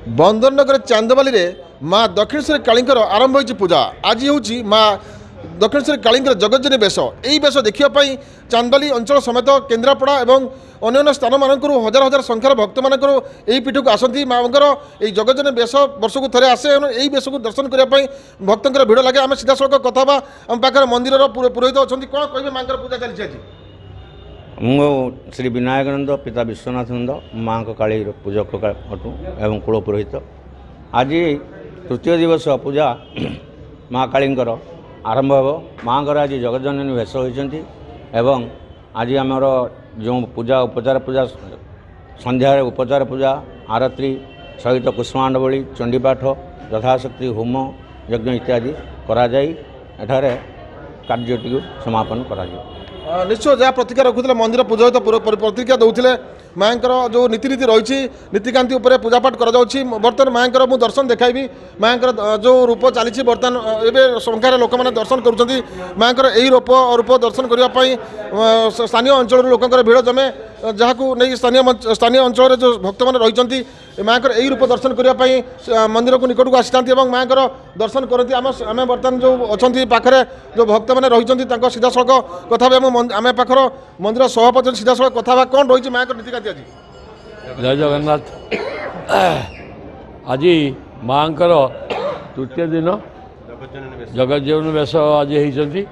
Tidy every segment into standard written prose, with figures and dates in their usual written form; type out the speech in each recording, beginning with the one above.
बंदरनगर चांदबाली रे माँ दक्षिणेश्वरी कालींकर आरंभ होती पूजा आज हूँ माँ दक्षिणेश्वरी कालींकर जगज्जनी बेश यही बेश देखापी चांदबाली अंचल समेत केन्द्रापड़ा और अन्य स्थान मानक हजार हजार संख्यार भक्त मानक यही पीठ को आसती माँकर यही जगज्जनी बेश वर्ष को थे आसे यही बेश को दर्शन करने भक्तर भिड़ लगे आम सीधा सड़क कथा आम पाखे मंदिर पुरोहित अच्छा कौन कहे माँ पूजा चलती आज मु श्री विनायकानंद पिता विश्वनाथ नंद माँ को काली पूजक अटू एवं कुल पुरोहित आज तृतीय दिवस पूजा माँ कालींकर आरंभ हो माँ आज जगज्जननी भेष होती एवं आज आमर जो पूजा उपचार पूजा संध्यार उपचार पूजा आरती सहित कुष्मांडवली चंडीपाठ यथाशक्ति होम यज्ञ इत्यादि करा जाई एठारे कार्यटी समापन करा जाए। निश्चय जहाँ प्रतिक्रिया रखुले मंदिर पुरोहित प्रतिक्रिया दौले माँ जो नीतिनीति रही नीतिकांति पूजापाठ कर बर्तमान माँ को दर्शन देखाइबी माँ जो रूप चली बर्तमान एवं संख्यार लोक मैंने दर्शन करुँच माँ यही रूप दर्शन करने स्थानीय अंचल लोकर भिड़ जमे जहाँ नहीं स्थानीय अंचल जो भक्त मैंने रही माँ यही रूप दर्शन करने मंदिर को निकट को आसी माँ दर्शन करती आम बर्तमान जो अच्छा पाखे जो भक्त मैंने रही सीधा सड़क कथा आम पाखर मंदिर सभापति सीधा सड़क कथा कौन रही माँ नीतिकांति आज जय जगन्नाथ आज माँ तृतीय दिन जगज्जीवन बेश आज होती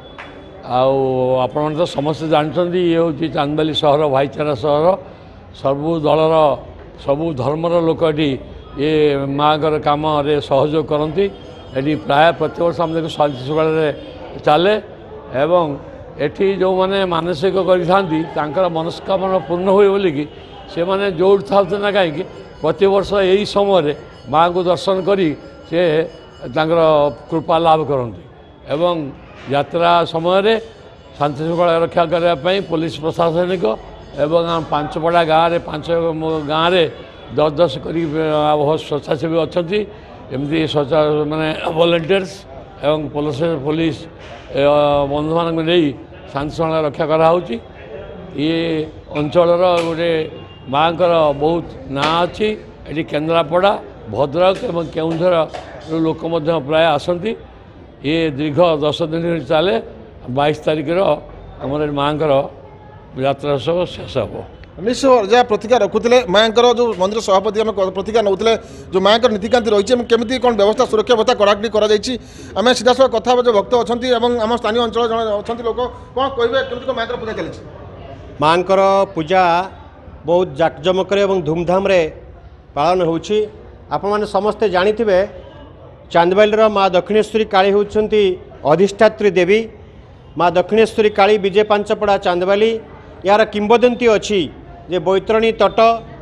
आपण तो समस्त जानते ये हूँ चांदबाली सहर भाईचारा सहर सबू दलर सबू धर्मर लोक ये माँ काम सहयोग करती ये प्राय प्रत्येक वर्ष आम देख शांति सकाल चले एवं एठी जो माने मानसिक कर मनस्कामना पूर्ण हुए बोलिकी से माने जोड़ था ना कहीं प्रति वर्ष यही समय माँ को दर्शन करी से कृपा लाभ करती एवं यात्रा समय शांति श्रृंखला रक्षा करने पुलिस प्रशासनिक एवं पांचपड़ा गाँव में 5 गाँव में 10 करी स्वेच्छासेवी अच्छा एमती माने वॉलंटियर्स एवं पुलिस बंधु मान नहीं शांति श्रृंखला रक्षा कराऊँच ये अंचल गोटे माँ बहुत ना अच्छी ये केन्द्रापड़ा भद्रक एवं केउंझर लोक प्राय आसती ये दीर्घ 10 दिन चले 22 तारिख आम माँ यात्रा सब शेष हे निश्चय जहाँ प्रतिक्रिया रखुले माँ जो मंदिर सभापति आम प्रतिक्रिया नौले जो माँ नीतिकांति रही केमी कौन व्यवस्था सुरक्षा व्यवस्था कड़ाकड़ी करें सीधा सब कथा जो भक्त अच्छा आम स्थानीय अंचल जन अच्छा लोक कौन कहे केमी माँ पूजा चली माँ पूजा बहुत जाकजमक धूमधाम पालन होची आपण माने समस्ते जानिथिबे चांदबाली माँ दक्षिणेश्वरी काली होउछंती अधिष्ठात्री देवी माँ दक्षिणेश्वरी काली विजय पांचपड़ा चांदबाली यार किंबदंती अच्छी जे बैतरणी तट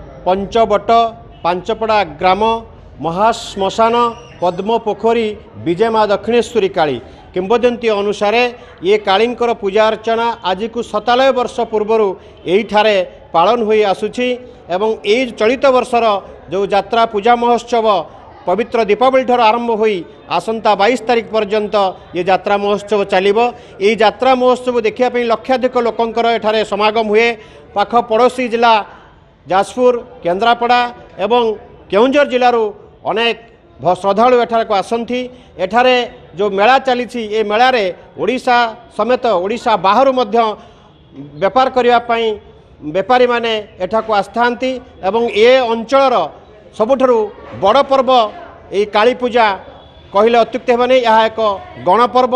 पंचबट पांचपड़ा ग्राम महाश्मशान पद्म पोखरी विजय माँ दक्षिणेश्वरी काली किंबदंती अनुसार ये कालींकर पूजा अर्चना आज को 97 वर्ष पूर्वर यही पालन हुई आसुची एवं ये चलित वर्षर जो यात्रा पूजा महोत्सव पवित्र दीपावली ठार आरंभ हुई आसंता 22 तारिख पर्यंत ये यात्रा महोत्सव चलिबो। ये यात्रा महोत्सव देखापी लक्षाधिक लोकंकर एठारे समागम हुए पाख पड़ोशी जिला जाजपुर केन्द्रापड़ा एवं केउंझर जिलूर अनेक श्रद्धालु एठार को आसंती एठारे जो मेला चली ये मेला रे ओडिशा समेत ओडिशा बाहर मध्य व्यापार करने बेपारी माने एठा को आस्थांती एवं ये अंचलर सबुठारु बड़ पर्व ये काली पूजा कहले अत्युक्ति हेबानी यह एक गणपर्व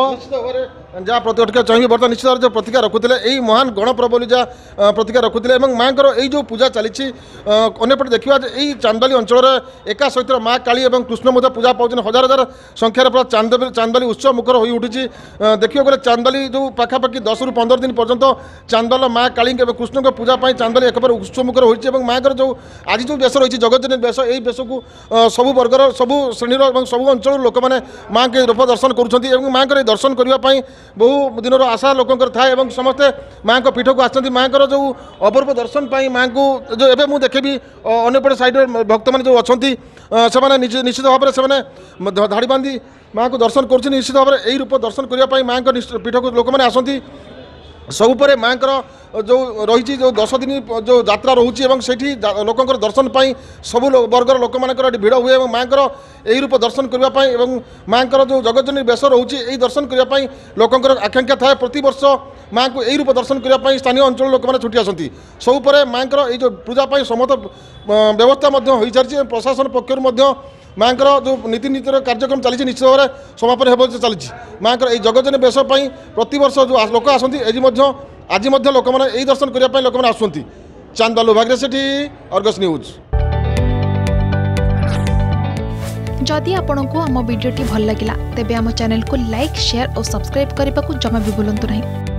जहाँ प्रतिक्रिया चाहिए बर्तमान निश्चित भाव जो प्रतिक्रिया रखुले यही महान गणपर्व बोली जहाँ प्रतिक्रिया रखुले माँ यही जो पूजा चली अंपटे देखा यही चांदबाली अंचल एका सहित माँ काली और कृष्ण पूजा पाँच हजार हजार संख्यार पूरा चांदबाली उत्सव मुखर हो उठी देखिए गले चांदबाली जो पाखापाखि 10 ରୁ 15 दिन पर्यंत चांदबाल माँ काली और कृष्ण पूजा चांदबाली एक उत्सव मुखर होती माँ जो आज जो बेश रही जगज्जनी बेश यही बेश को सबू वर्गर सबू श्रेणी और सबू अंचल लोक मैंने माँ के रूप दर्शन करुँच माँ दर्शन करने बहु दिन आशा लोकंर थाए समस्ते माँ को पीठ को आसती माँ जो अपूर्व दर्शन पाई माँ को जो एवं मुझे देखेबी अंपटे साइड भक्त मैंने जो अच्छा से निश्चित भाव में धाड़ी बांधी माँ को दर्शन कर निश्चित भाव में यही रूप दर्शन करने माँ पीठ को लोक मैंने आसती ସବୁପରେ ମାଙ୍କର ଯେଉଁ ରହିଛି ଯେଉଁ 10 ଦିନ ଯେଉଁ ଯାତ୍ରା ରହୁଛି ଏବଂ ସେଠି ଲୋକଙ୍କର ଦର୍ଶନ ପାଇଁ ସବୁ ବର୍ଗର ଲୋକମାନଙ୍କର ଏଠି ଭିଡ଼ ହୁଏ ଏବଂ ମାଙ୍କର ଏହି ରୂପ ଦର୍ଶନ କରିବା ପାଇଁ ଏବଂ ମାଙ୍କର ଯେଉଁ ଜଗଜ୍ଜନନୀ ବେଶ ରହୁଛି ଏହି ଦର୍ଶନ କରିବା ପାଇଁ ଲୋକଙ୍କର ଆକାଂକ୍ଷା ଥାଏ। ପ୍ରତିବର୍ଷ ମାଙ୍କୁ ଏହି ରୂପ ଦର୍ଶନ କରିବା ପାଇଁ ସ୍ଥାନୀୟ ଅଞ୍ଚଳ ଲୋକମାନେ ଛୁଟି ଆସନ୍ତି। ସବୁପରେ ମାଙ୍କର ଏହି ଯେଉଁ ପୂଜା ପାଇଁ ସମସ୍ତ ବ୍ୟବସ୍ଥା ମଧ୍ୟ ହୋଇସାରିଛି। ପ୍ରଶାସନ ପକ୍ଷରୁ ମଧ୍ୟ ମାଙ୍କର ଯେଉଁ ନୀତିର କାର୍ଯ୍ୟକ୍ରମ ଚାଲିଛି ନିଶ୍ଚିତ ଭାବରେ ସମାପନ ହେବ ଚାଲିଛି। ମାଙ୍କର ଏହି ଜଗଜ୍ଜନନୀ ବେଶ ପାଇଁ ପ୍ରତିବର୍ଷ ଯେଉଁ ଲୋକ ଆସନ୍ତି ଆଜି ମଧ୍ୟ ଲୋକମାନେ ଏହି ଦର୍ଶନ କରିବା ପାଇଁ ଲୋକମାନେ ଆସୁଛନ୍ତି। ଚାନ୍ଦବାଲୁ ଭାଗ୍ୟ ସେଠି ଅର୍ଗସ୍ ନ୍ୟୁଜ୍। जदि आपंक आम भिडी भल लगा तेब आम चैनल को लाइक शेयर और सब्सक्राइब करने को जमा भी भूलु नहीं।